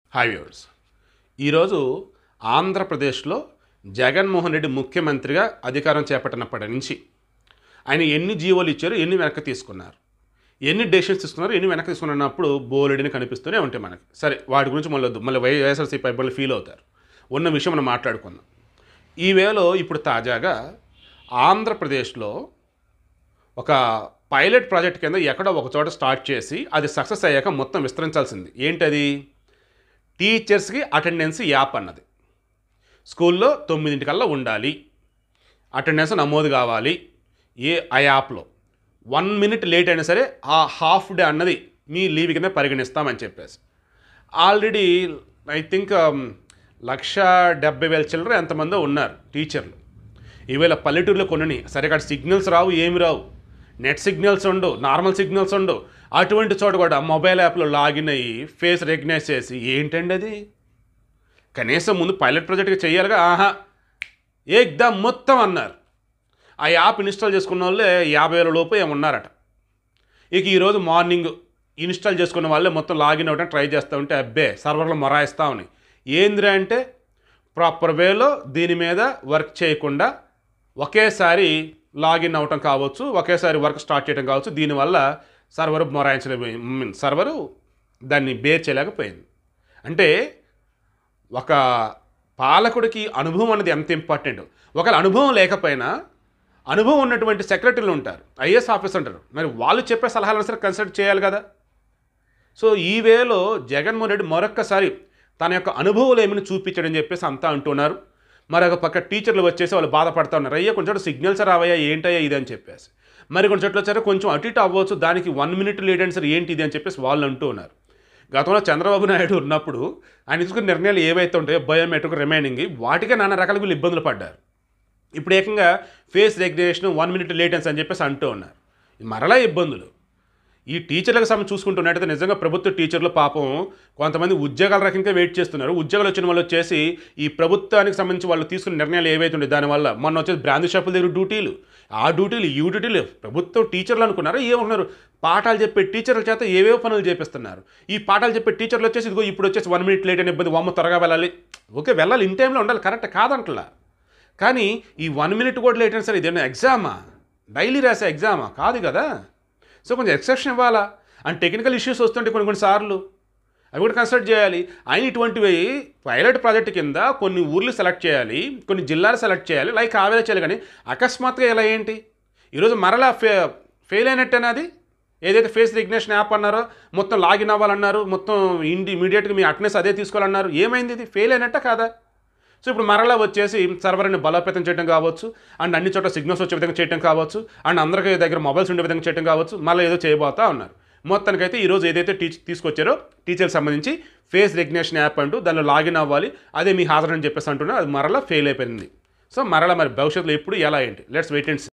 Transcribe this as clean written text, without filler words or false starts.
Hi viewers. ఈరోజు ఆంధ్రప్రదేశ్లో జగన్మోహన్ రెడ్డి ముఖ్యమంత్రిగా అధికారం చేపట్టినప్పటి నుంచి ఆయన ఎన్ని జీవోలు ఇచ్చారు, ఎన్ని వెనక్కి తీసుకున్నారు, ఎన్ని డెసిషన్స్ తీసుకున్నారు, ఎన్ని వెనక్కి తీసుకున్నప్పుడు బోలెడిని కనిపిస్తూనే ఉంటాయి మనకి. సరే, వాటి గురించి మళ్ళీ వైఎస్ఆర్సీపీ ఇబ్బందులు ఫీల్ అవుతారు. ఉన్న విషయం మనం మాట్లాడుకుందాం. ఈ వేళలో ఇప్పుడు తాజాగా ఆంధ్రప్రదేశ్లో ఒక పైలట్ ప్రాజెక్ట్ కింద ఎక్కడో ఒక చోట స్టార్ట్ చేసి అది సక్సెస్ అయ్యాక మొత్తం విస్తరించాల్సింది. ఏంటది? టీచర్స్కి అటెండెన్స్ యాప్ అన్నది. స్కూల్లో 9 ఉండాలి, అటెండెన్స్ నమోదు కావాలి ఆ యాప్లో. 1 minute లేట్ అయినా సరే ఆ హాఫ్ డే అన్నది మీ లీవ్ కింద పరిగణిస్తామని చెప్పేసి ఆల్రెడీ ఐ థింక్ 1,70,000 చిల్లర ఎంతమందో ఉన్నారు టీచర్లు. ఈవేళ పల్లెటూరులో కొన్ని సరే అక్కడ సిగ్నల్స్ రావు, ఏమి రావు, నెట్ సిగ్నల్స్ ఉండవు, నార్మల్ సిగ్నల్స్ ఉండవు. అటువంటి చోట కూడా మొబైల్ యాప్లో లాగిన్ అయ్యి ఫేస్ రికగ్నైజ్ చేసి ఏంటండి అది? కనీసం ముందు పైలట్ ప్రాజెక్ట్గా చేయాలిగా. ఏకదమ్ మొత్తం అన్నారు. ఆ యాప్ ఇన్స్టాల్ చేసుకున్న వాళ్ళే 50,000 లోపు ఏమన్నారట. ఇక ఈరోజు మార్నింగ్ ఇన్స్టాల్ చేసుకున్న వాళ్ళే మొత్తం లాగిన్ అవ్వడానికి ట్రై చేస్తూ ఉంటే అబ్బే సర్వర్లు మొరాయిస్తూ ఉన్నాయి. ఏంద్రా అంటే ప్రాపర్ వేలో దీని మీద వర్క్ చేయకుండా ఒకేసారి లాగిన్ అవ్వటం కావచ్చు, ఒకేసారి వర్క్ స్టార్ట్ చేయడం కావచ్చు. దీనివల్ల సర్వరు మొరాయించలేకపోయింది, సర్వరు దాన్ని బేర్ చేయలేకపోయింది. అంటే ఒక పాలకుడికి అనుభవం అనేది ఎంత ఇంపార్టెంట్. ఒకవేళ అనుభవం లేకపోయినా అనుభవం ఉన్నటువంటి సెక్రటరీలు ఉంటారు, ఐఏఎస్ ఆఫీసర్ ఉంటారు, మరి వాళ్ళు చెప్పే సలహాలను సరే కన్సిడర్ చేయాలి కదా. సో ఈ వేలో జగన్మోహన్ రెడ్డి మరొక్కసారి తన యొక్క అనుభవాలు ఏమైనా చూపించడని చెప్పేసి అంతా అంటున్నారు. మరొక పక్క టీచర్లు వచ్చేసి వాళ్ళు బాధపడుతూ ఉన్నారు. అయ్యా కొంచెం సిగ్నల్స్ రావయ్యా, ఏంటయ్యా ఇది అని చెప్పేసి. మరి కొన్ని చోట్ల వచ్చారో కొంచెం అటు ఇటు అవ్వచ్చు, దానికి 1 minute లేట్ అయినా సరే ఏంటి ఇది అని చెప్పేసి వాళ్ళు అంటూ ఉన్నారు. గతంలో చంద్రబాబు నాయుడు ఉన్నప్పుడు ఆయన తీసుకున్న నిర్ణయాలు ఏవైతే ఉంటాయో బయోమెట్రిక్ రిమైనింగ్ వాటికే నానా రకాల వీళ్ళు ఇబ్బందులు పడ్డారు. ఇప్పుడు ఏకంగా ఫేస్ రెగ్యులేషన్ 1 minute లేటెన్స్ అని చెప్పేసి అంటూ ఉన్నారు. మరలా ఇబ్బందులు. ఈ టీచర్లకు సంబంధించి చూసుకుంటున్నట్టయితే నిజంగా ప్రభుత్వ టీచర్లు పాపం కొంతమంది ఉద్యోగాల రకంగా వెయిట్ చేస్తున్నారు. ఉద్యోగాలు వచ్చిన వాళ్ళు వచ్చేసి ఈ ప్రభుత్వానికి సంబంధించి వాళ్ళు తీసుకున్న నిర్ణయాలు ఏవైతే ఉండే దానివల్ల మొన్న వచ్చేసి బ్రాండ్ షాపుల దగ్గర డ్యూటీలు, ఆ డ్యూటీలు ఈ డ్యూటీలు ప్రభుత్వం టీచర్లు అనుకున్నారు. ఏమన్నారు? పాఠాలు చెప్పే టీచర్ల చేత ఏవేవో పనులు చేపిస్తున్నారు. ఈ పాఠాలు చెప్పే టీచర్లు వచ్చేసి ఇదిగో ఇప్పుడు వచ్చేసి 1 minute లేట్ అయిన ఇబ్బంది, వామ్మ త్వరగా వెళ్ళాలి. ఓకే, వెళ్ళాలి, ఇన్ టైంలో ఉండాలి, కరెక్ట్ కాదంటలా. కానీ ఈ 1 minute కూడా లేట్ అయినా సరే ఇదేనా ఎగ్జామా? డైలీ రాసే ఎగ్జామా? కాదు కదా. సో కొంచెం ఎక్సెప్షన్ ఇవ్వాలా. అండ్ టెక్నికల్ ఇష్యూస్ వస్తుంటే కొన్నిసార్లు అవి కూడా కన్సిడర్ చేయాలి. ఆయన ఇటువంటివి పైలట్ ప్రాజెక్ట్ కింద కొన్ని ఊర్లు సెలెక్ట్ చేయాలి, కొన్ని జిల్లాలు సెలెక్ట్ చేయాలి, లైక్ ఆవేళ చేయాలి. కానీ అకస్మాత్తుగా ఇలా ఏంటి? ఈరోజు మరలా ఫెయిల్ అయినట్టేనది. ఏదైతే ఫేస్ రికగ్నిషన్ యాప్ అన్నారో మొత్తం లాగిన్ అవ్వాలన్నారు, మొత్తం ఇమీడియట్గా మీ అటెండెన్స్ అదే తీసుకోవాలన్నారు. ఏమైంది? ఇది ఫెయిల్ అయినట్ట కాదా? సో ఇప్పుడు మరలా వచ్చేసి సర్వర్ని బలోపేతం చేయడం కావచ్చు, అండ్ అన్ని చోట్ల సిగ్నల్స్ వచ్చే విధంగా చేయడం కావచ్చు, అండ్ అందరికీ దగ్గర మొబైల్స్ ఉండే విధంగా చేయడం కావచ్చు, మళ్ళీ ఏదో చేయబోతా ఉన్నారు. మొత్తానికైతే ఈరోజు ఏదైతే తీసుకొచ్చారో టీచర్కి సంబంధించి ఫేస్ రికగ్నిషన్ యాప్ అంటూ దానిలో లాగిన్ అవ్వాలి, అదే మీ హాజరు అని చెప్పేసి అంటున్నారు. అది మరలా ఫెయిల్ అయిపోయింది. సో మరలా మరి భవిష్యత్తులో ఎప్పుడు ఎలా ఏంటి? Let's wait and see.